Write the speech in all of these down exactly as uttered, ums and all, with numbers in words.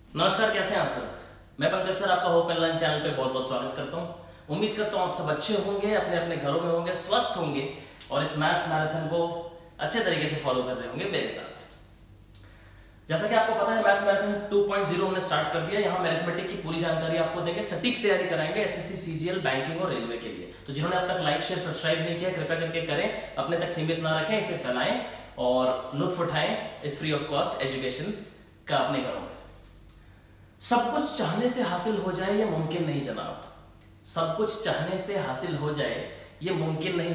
नमस्कार, कैसे हैं आप सब। मैं पंकज सर आपका होप एंड लर्न चैनल पे बहुत बहुत स्वागत करता हूं। उम्मीद करता हूं आप सब अच्छे होंगे, अपने अपने घरों में होंगे, स्वस्थ होंगे और इस मैथ्स मैराथन को अच्छे तरीके से फॉलो कर रहे होंगे मेरे साथ। जैसा कि आपको पता है, maths marathon two point zero हमने स्टार्ट कर दिया। यहाँ मैथमेटिक्स की पूरी जानकारी आपको देंगे, सटीक तैयारी कराएंगे एसएससी, सीजीएल, बैंकिंग और रेलवे के लिए। तो जिन्होंने अब तक लाइक शेयर सब्सक्राइब नहीं किया, कृपया करके करें, अपने तक सीमित ना रखें, इसे फैलाएं और लुत्फ उठाएं इस फ्री ऑफ कॉस्ट एजुकेशन का अपने घरों में। सब कुछ चाहने से हासिल हो जाए ये मुमकिन नहीं जनाब। सब कुछ चाहने से हासिल हो जाए ये मुमकिन नहीं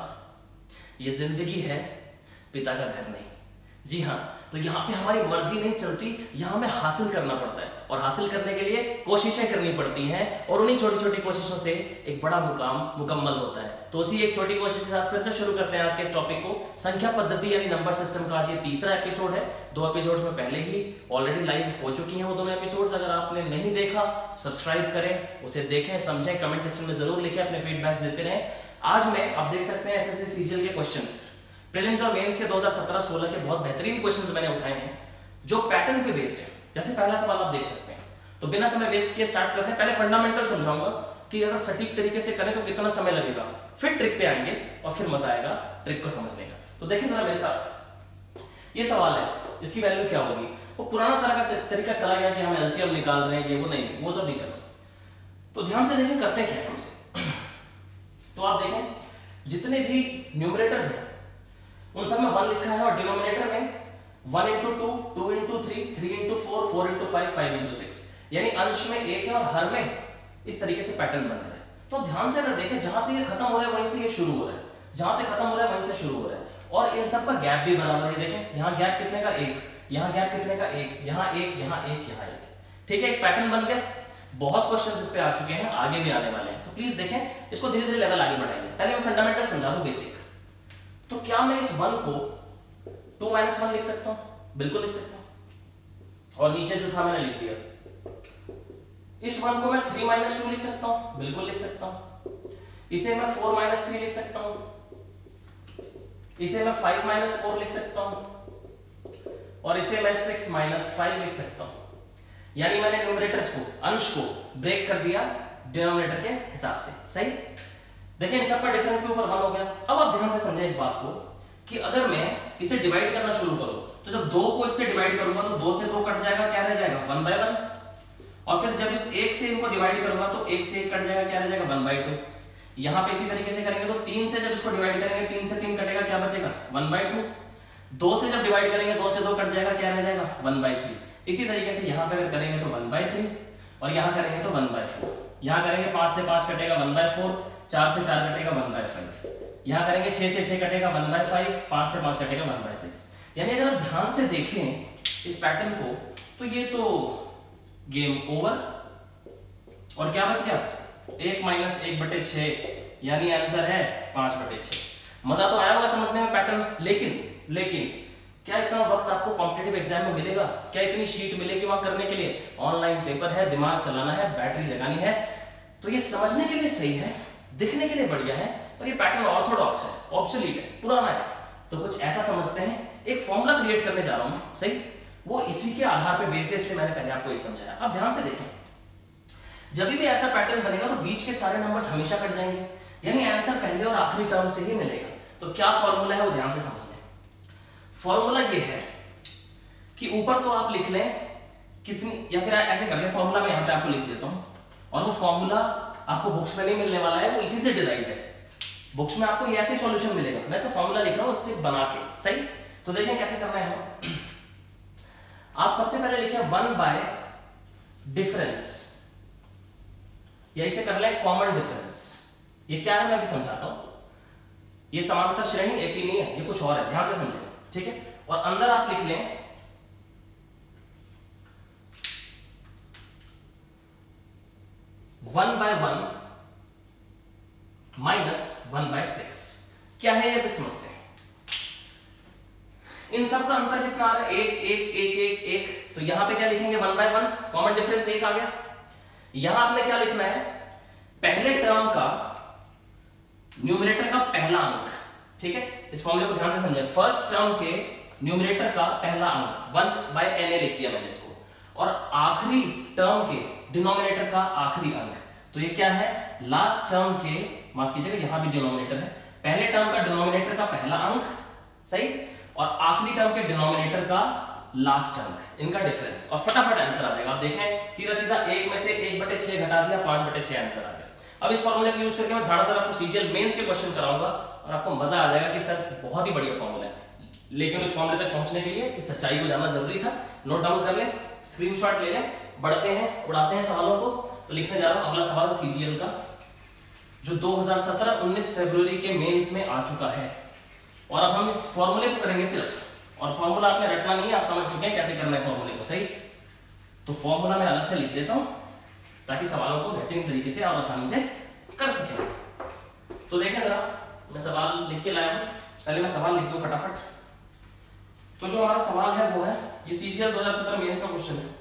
जनाब। ये जिंदगी है, पिता का घर नहीं। जी हाँ, तो यहाँ पे हमारी मर्जी नहीं चलती, यहाँ हमें हासिल करना पड़ता है और हासिल करने के लिए कोशिशें करनी पड़ती हैं और उन्हीं छोटी छोटी कोशिशों से एक बड़ा मुकाम मुकम्मल होता है। तो उसी एक छोटी कोशिश के साथ फिर से शुरू करते हैं आज के इस टॉपिक को। संख्या पद्धति यानी नंबर सिस्टम का आज ये तीसरा एपिसोड है। दो एपिसोड्स में पहले ही ऑलरेडी लाइव हो चुकी हैं वो दोनों एपिसोड्स। अगर आपने नहीं देखा, सब्सक्राइब करें, उसे देखें, समझें, कमेंट सेक्शन में जरूर लिखें, अपने फीडबैक्स देते रहें। आज में आप देख सकते हैं एसएससी सीजीएल के क्वेश्चंस, प्रीलिम्स और मेंस के दो हज़ार सत्रह सोलह के बहुत बेहतरीन क्वेश्चंस मैंने उठाए हैं जो पैटर्न पे बेस्ड है। जैसे पहला सवाल आप देख सकते हैं, तो बिना समय वेस्ट किए स्टार्ट करते हैं। पहले फंडामेंटल समझाऊंगा कि अगर सटीक तरीके से करें तो कितना समय लगेगा, फिर ट्रिक पे आएंगे और फिर मजा आएगा ट्रिक को समझने का। तो देखिए जरा मेरे साथ, ये सवाल है, इसकी वैल्यू क्या होगी। वो पुराना तरह का तरीका चला गया कि हम एलसीएम निकाल रहे हैं, ये वो नहीं, वो सब नहीं करना। तो ध्यान से देखें करते क्या है हमसे। तो आप देखें जितने भी न्यूमरेटर्स हैं उन सब में वन लिखा है और डिनोमिनेटर में one into two, two into three, three into four, four into five, five into six, यानी अंश में एक है और हर में इस तरीके से पैटर्न बन रहा है। तो ध्यान से अगर देखें, जहां से ये खत्म हो रहा है वहीं से ये शुरू हो रहा है, जहां से खत्म हो रहा है वहीं से शुरू हो रहा है और इन सब का गैप भी बराबर है। देखें यहाँ गैप कितने का, एक, यहाँ गैप कितने का, एक, यहाँ एक, यहाँ एक, यहाँ एक। ठीक है, एक पैटर्न बन गया। बहुत क्वेश्चन इस पे आ चुके हैं, आगे भी आने वाले हैं, तो प्लीज देखें, इसको धीरे धीरे लेवल आगे बढ़ाएंगे। पहले मैं फंडामेंटल समझा दूं, बेसिक। तो क्या मैं इस वन को टू माइनस वन लिख सकता हूं? बिल्कुल लिख सकता हूं। और नीचे जो था मैंने लिख दिया। इस वन को मैं थ्री माइनस टू लिख सकता हूं? बिल्कुल लिख सकता हूं। इसे मैं फोर माइनस थ्री लिख सकता हूं। इसे मैं फाइव माइनस फोर लिख सकता हूं और इसे मैं सिक्स माइनस फाइव लिख सकता हूं। यानी मैंने न्यूमरेटर्स को, अंश को ब्रेक कर दिया डिनोमिनेटर के हिसाब से। सही। देखिए इन सब का डिफरेंस भी ऊपर वन हो गया। अब आप ध्यान से समझें इस बात को कि अगर मैं इसे डिवाइड करना शुरू करूं तो जब दो को इससे डिवाइड करूंगा तो दो से दो कट जाएगा, क्या रह जाएगा, वन बाय वन। और फिर जब इस एक से इनको डिवाइड करूंगा तो एक से एक कट जाएगा, क्या रह जाएगा, वन बाय टू। यहाँ पे इसी तरीके से करेंगे तो तीन से जब इसको डिवाइड करेंगे, तीन से तीन कटेगा, क्या बचेगा, वन बाय टू। दो से जब डिवाइड करेंगे, दो से दो कट जाएगा, क्या रह जाएगा, वन बाय थ्री। इसी तरीके से यहाँ पे अगर करेंगे तो वन बाय थ्री और यहाँ करेंगे तो वन बाय फोर। यहाँ करेंगे पांच से पांच कटेगा, वन बाय फोर। चार से चार कटेगा, वन बाय फाइव। यहाँ करेंगे छह से छह कटेगा, वन बाय फाइव। पांच से पांच कटेगा, वन बाय सिक्स। यानी अगर आप ध्यान से देखें इस पैटर्न को तो ये तो गेम ओवर। और क्या बच गया, एक माइनस एक बटे छह, यानी आंसर है पांच बटे छह। मजा तो आया होगा समझने में पैटर्न, लेकिन लेकिन क्या इतना वक्त आपको कॉम्पिटिटिव एग्जाम में मिलेगा? क्या इतनी शीट मिलेगी वहां करने के लिए? ऑनलाइन पेपर है, दिमाग चलाना है, बैटरी जगानी है। तो ये समझने के लिए सही है, दिखने के लिए बढ़िया है, पर ये पैटर्न ऑर्थोडॉक्स है, ऑब्सोलीट है, पुराना है। तो कुछ ऐसा समझते हैं, एक फॉर्मूला क्रिएट करने जा रहा हूं मैं। सही। वो इसी के आधार पे बेस्ड है, इसलिए मैंने पहले आपको ये समझाया। अब ध्यान से देखें, जब भी ऐसा पैटर्न बनेगा तो बीच के सारे नंबर्स हमेशा कट जाएंगे, यानी आंसर पहले और आखिरी टर्म से ही मिलेगा। तो क्या फॉर्मूला है वो ध्यान से समझ लें। फॉर्मूला ये है कि ऊपर तो आप लिख लें कितनी, या फिर ऐसे कर लें, फॉर्मूला मैं यहाँ पे आपको लिख देता हूँ और वो फॉर्मूला आपको बुक्स में नहीं मिलने वाला है, वो इसी से डिराइव है। बुक्स में आपको ये ऐसे सॉल्यूशन मिलेगा, मैं इसका फॉर्मूला लिख रहा हूँ इससे बना के। सही। तो देखें कैसे करना है। आप सबसे पहले लिखें वन बाय डिफरेंस, या इसे कर लें कॉमन डिफरेंस। ये क्या है मैं भी समझाता हूं। ये समांतर श्रेणी एपी नहीं है, ये कुछ और है, ध्यान से समझें। ठीक है। और अंदर आप लिख लें one by one minus one by six. क्या है ये भी समझते हैं। इन सब का अंतर कितना आ रहा है, एक एक एक एक एक। तो यहां पे क्या लिखेंगे, one by one, common difference एक आ गया। यहां आपने क्या लिखना है, पहले टर्म का न्यूमरेटर का पहला अंक। ठीक है, इस फॉर्मूले को ध्यान से समझें। फर्स्ट टर्म के न्यूमरेटर का पहला अंक वन बाय एन ए लिख दिया मैंने इसको, और आखिरी टर्म के डिनोमिनेटर का आखिरी अंक। तो ये क्या है, लास्ट टर्म के, माफ कीजिएगा यहां भी डिनोमिनेटर है, पहले टर्म का डिनोमिनेटर का पहला अंक, सही, और आखिरी टर्म के डिनोमिनेटर का लास्ट अंक, इनका डिफरेंस, और फटाफट आंसर आ जाएगा। आप देखें सीधा सीधा एक में से एक बटे छह घटा दिया, पांच बटे छह आंसर आ गया। अब इस फॉर्मूले को यूज करके मैं धड़ाधड़ आपको सीजीएल मेन से क्वेश्चन कराऊंगा और आपको मजा आ जाएगा कि सर बहुत ही बढ़िया फॉर्मूला है, लेकिन उस फॉर्मूले तक पहुंचने के लिए इस सच्चाई को जानना जरूरी था। नोट डाउन कर लें, स्क्रीनशॉट ले लें, बढ़ते हैं, उड़ाते हैं सवालों को। तो लिखने जा रहा हूं अगला सवाल सीजीएल का, जो दो हज़ार सत्रह उन्नीस फरवरी के मेंस में आ चुका है, और अब हम इस फॉर्मूले को करेंगे सिर्फ, और फॉर्मूला आपने रटना नहीं है, आप समझ चुके हैं कैसे करना है फॉर्मूले को, सही। तो फॉर्मूला मैं अलग से लिख देता हूं ताकि सवालों को बेहतरीन तरीके से और आसानी से कर सकें। तो देखें जरा, मैं सवाल लिख के लाया हूं, पहले मैं सवाल लिख दूं फटाफट। तो जो हमारा सवाल है वो है, ये सीजीएल दो हज़ार सत्रह मेंस का क्वेश्चन है।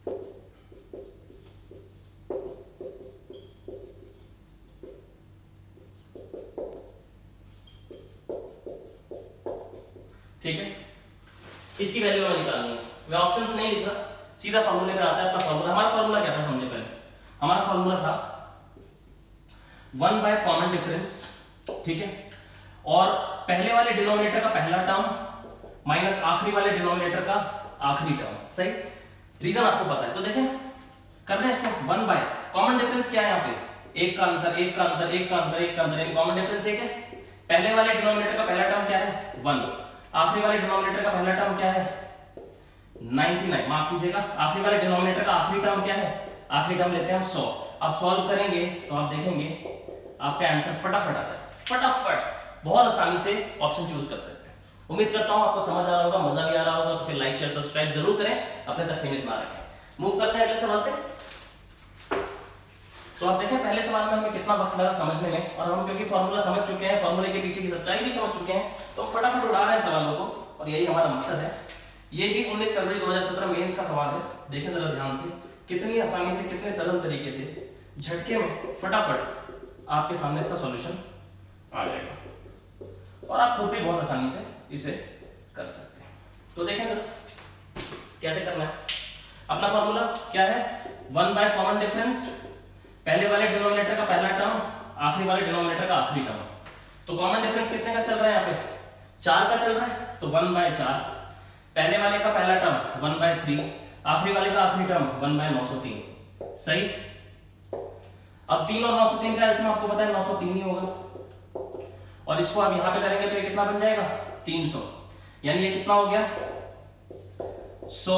ठीक है, इसकी वैल्यू हमें निकालनी है, मैं ऑप्शंस नहीं लिख रहा, सीधा फॉर्मूले पे आता है अपना फॉर्मूला। हमारा फॉर्मूला क्या था समझे पहले, हमारा फॉर्मूला था वन बाय कॉमन डिफरेंस, ठीक है, और पहले वाले डिनोमिनेटर का पहला टर्म माइनस आखिरी वाले डिनोमिनेटर का आखिरी टर्म, सही। रीजन आपको पता है, तो देखें कर रहे हैं इसको, वन बाय कॉमन डिफरेंस क्या है यहाँ पे, एक का अंतर, एक का अंतर, एक का अंतर, एक का अंतर, यानी कॉमन डिफरेंस एक है। पहले वाले डिनोमिनेटर का पहला टर्म क्या है, वन, आखिरी वाले डिनोमिनेटर का पहला टर्म क्या है, निन्यानवे, माफ कीजिएगा, आखिरी वाले डिनोमिनेटर का आखिरी टर्म क्या है, आखिरी टर्म लेते हैं हम सौ। अब सॉल्व करेंगे तो आप देखेंगे आपका आंसर फटाफट आ रहा है, फटाफट, बहुत आसानी से ऑप्शन चूज कर सकते हैं। उम्मीद करता हूं आपको समझ आ रहा होगा, मजा भी आ रहा होगा, तो फिर लाइक शेयर सब्सक्राइब जरूर करें, अपने तक सीमित ना रखें। मूव करते हैं अगले सवाल पे। तो आप देखें पहले सवाल में हमें कितना वक्त लगा समझने में, और हम क्योंकि फॉर्मूला समझ चुके हैं, फॉर्मूले के पीछे की सच्चाई भी समझ चुके हैं, तो फटाफट उड़ा रहे हैं सवालों को, और यही हमारा मकसद है। ये भी उन्नीस फरवरी दो हज़ार सत्रह मेंस का सवाल है। देखें जरा ध्यान से, कितनी आसानी से, कितने सरल तरीके से, झटके में फटाफट आपके सामने इसका सॉल्यूशन आ जाएगा, और आप खुद भी बहुत आसानी से इसे कर सकते हैं। तो देखें जरा कैसे करना है। अपना फॉर्मूला क्या है, वन बाय कॉमन डिफरेंस, पहले वाले डिनोमिनेटर का पहला टर्म, आखिरी वाले डिनोमिनेटर का आखिरी टर्म। तो कॉमन डिफरेंस कितने का चल रहा है यहाँ पे, चार का चल रहा है, तो वन बाय चार, पहले वाले का पहला टर्म वन बाय थ्री, आखिरी वाले का आखिरी टर्म वन बाय नौ सौ तीन, सही। अब तीन और नौ सौ तीन का एलसीएम आपको पता है नौ सौ तीन ही होगा, और इसको आप यहां पे करेंगे तो ये कितना बन जाएगा, तीन सौ, यानी ये कितना हो गया, सौ,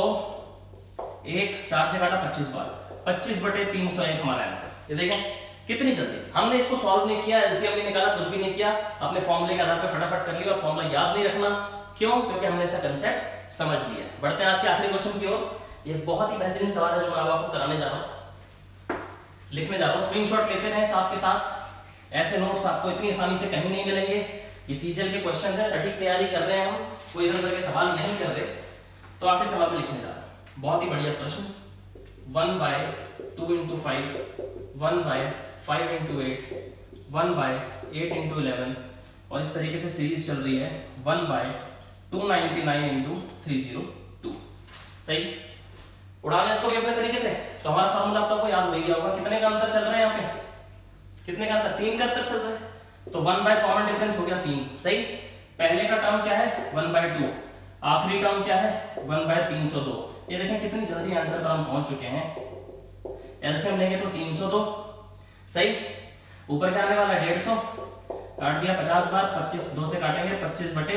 एक, चार से काटा पच्चीस बार, पच्चीस बटे तीन सौ एक हमारा आंसर। ये देखें कितनी जल्दी, हमने इसको सॉल्व नहीं किया, एलसीएम नहीं निकाला, कुछ भी नहीं किया, अपने फॉर्मूले के आधार पर फटाफट कर लिया, और फॉर्मूला याद नहीं रखना, क्यों, क्योंकि हमने इसका कंसेप्ट समझ लिया। बढ़ते हैं आज के आखिरी क्वेश्चन की ओर। ये बहुत ही बेहतरीन सवाल है जो मैं आपको कराने जा रहा हूं, लिखने जा रहा हूं, स्क्रीनशॉट लेते रहें साथ के साथ, ऐसे नोट्स आपको इतनी आसानी से कहीं नहीं मिलेंगे। ये सीजीएल के क्वेश्चन है, सटीक तैयारी कर रहे हैं हम, कोई इधर उधर के सवाल नहीं कर रहे। तो आखिरी सवाल में लिखने जा रहा हूं, बहुत ही बढ़िया प्रश्न, one by two into five, one by five into eight, one by eight into eleven, और इस तरीके से सीरीज चल रही है, one by two ninety nine into three zero two, सही। उड़ा लें इसको भी अपने तरीके से। तो हमारा फार्मूला तो आपको याद हो ही गया होगा, कितने का अंतर चल रहा है यहाँ पे, कितने का अंतर, तीन का अंतर चल रहा है, तो वन बाय कॉमन डिफरेंस हो गया तीन, सही। पहले का टर्म क्या है, वन बाय टू, आखिरी टर्म क्या है, वन बाय तीन सौ दो। ये देखें कितनी जल्दी आंसर पर हम पहुंच चुके हैं। एलसीएम लेंगे तो तीन सौ दो, सही। ऊपर क्या आने वाला है, डेढ़ सौ, काट दिया पचास बार, पच्चीस दो से काटेंगे, पच्चीस बटे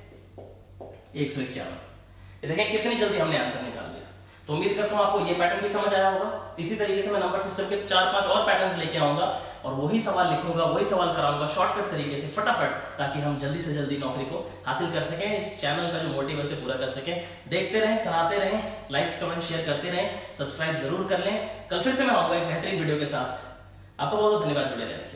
एक सौ इक्यावन। ये देखें कितनी जल्दी हमने आंसर निकाल लिया। तो उम्मीद करता हूं आपको ये पैटर्न भी समझ आया होगा। इसी तरीके से मैं नंबर सिस्टम के चार पांच और पैटर्न्स लेके आऊंगा, और वही सवाल लिखूंगा, वही सवाल कराऊंगा शॉर्टकट तरीके से फटाफट, ताकि हम जल्दी से जल्दी नौकरी को हासिल कर सकें, इस चैनल का जो मोटिव है उसे पूरा कर सकें। देखते रहें, सराहते रहें, लाइक्स कमेंट शेयर करते रहें, सब्सक्राइब जरूर कर लें। कल फिर से मैं आऊंगा एक बेहतरीन वीडियो के साथ। आपको बहुत बहुत धन्यवाद जुड़े रहने के लिए।